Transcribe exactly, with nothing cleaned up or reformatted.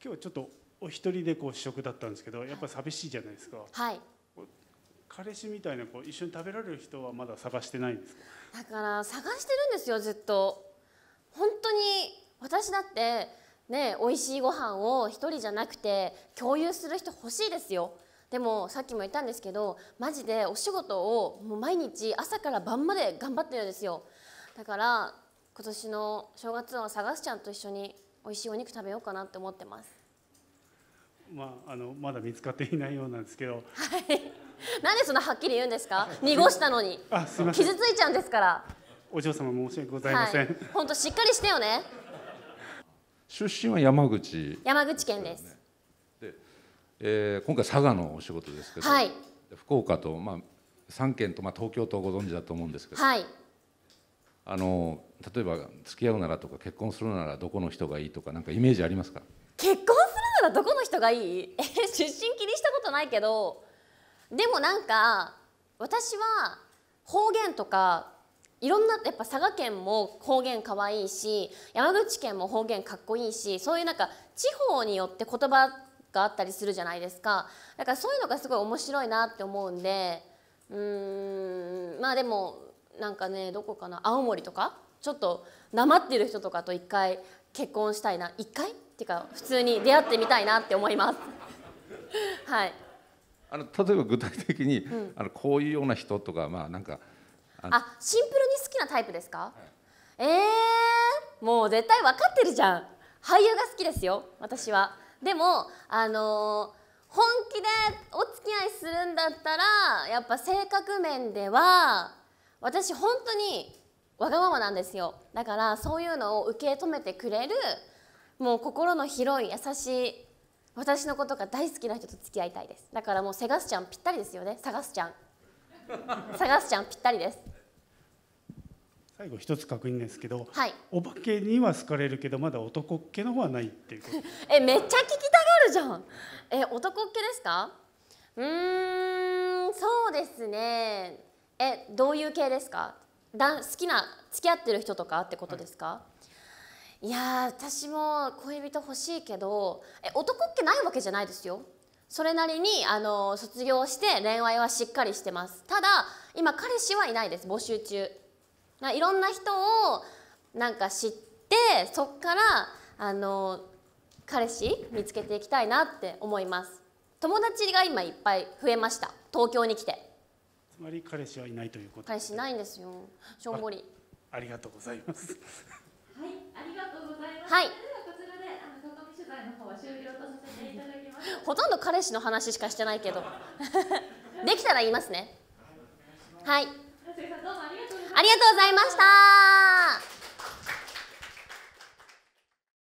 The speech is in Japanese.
今日ちょっとお一人でこう試食だったんですけど、やっぱり寂しいじゃないですか。 はい。 彼氏みたいなこう一緒に食べられる人はまだ探してないんですか？ だから探してるんですよ、ずっと。本当に私だってね、美味しいご飯を一人じゃなくて共有する人欲しいですよ。でもさっきも言ったんですけど、マジでお仕事をもう毎日朝から晩まで頑張ってるんですよ。だから今年の正月は探すちゃんと一緒に美味しいお肉食べようかなって思ってます。 まあ、あのまだ見つかっていないようなんですけど。 はい。なんでそんなはっきり言うんですか？濁したのに。 あ、すみません。 傷ついちゃうんですから。 お嬢様申し訳ございません。 本当、はい、しっかりしてよね。 出身は山口。 山口県です。 で、えー、今回佐賀のお仕事ですけど、はい、福岡とまあさんけんとまあ東京とご存知だと思うんですけど、はい、あの例えば付き合うならとか結婚するならどこの人がいいとかなんかイメージありますか？ 結婚するならどこの人がいい？え、出身気にしたことないけど、でもなんか私は方言とかいろんな、やっぱ佐賀県も方言かわいいし、山口県も方言かっこいいし、そういうなんか地方によって言葉があったりするじゃないですか。だからそういうのがすごい面白いなって思うんで、うーん、まあでもなんかね、どこかな、青森とかちょっとなまってる人とかと一回結婚したいな、一回っていうか普通に出会ってみたいなって思います。はい。 あの例えば具体的に、うん、あのこういうような人とか、まあなんかあ、シンプルに好きなタイプですか？はい、えー、もう絶対分かってるじゃん。俳優が好きですよ、私は。でもあのー、本気でお付き合いするんだったらやっぱ性格面では私本当にわがままなんですよ。だからそういうのを受け止めてくれる、もう心の広い優しい私のことが大好きな人と付き合いたいです。だからもうセガスちゃんぴったりですよね。探すちゃん探すちゃんぴったりです。 最後一つ確認ですけど、 はい、 お化けには好かれるけどまだ男っ気の方はないっていうこと。 え、めっちゃ聞きたがるじゃん。え、男っ気ですか？うーん、そうですね。え、どういう系ですか？だ、好きな付き合ってる人とかってことですか？はい、いや、私も恋人欲しいけど、え、男っ気ないわけじゃないですよ。それなりにあの卒業して恋愛はしっかりしてます。ただ今彼氏はいないです。募集中。いろんな人をなんか知って、そっからあの彼氏見つけていきたいなって思います。友達が今いっぱい増えました、東京に来て。 つまり彼氏はいないということ。 彼氏ないんですよ、しょんぼり。 あ、ありがとうございます。 はい、ありがとうございます。 はい、 ではこちらであの外見取材の方は終了とさせていただきます。 ほとんど彼氏の話しかしてないけどできたら言いますね。はい、 どうもありがとうございました。 ありがとうございました。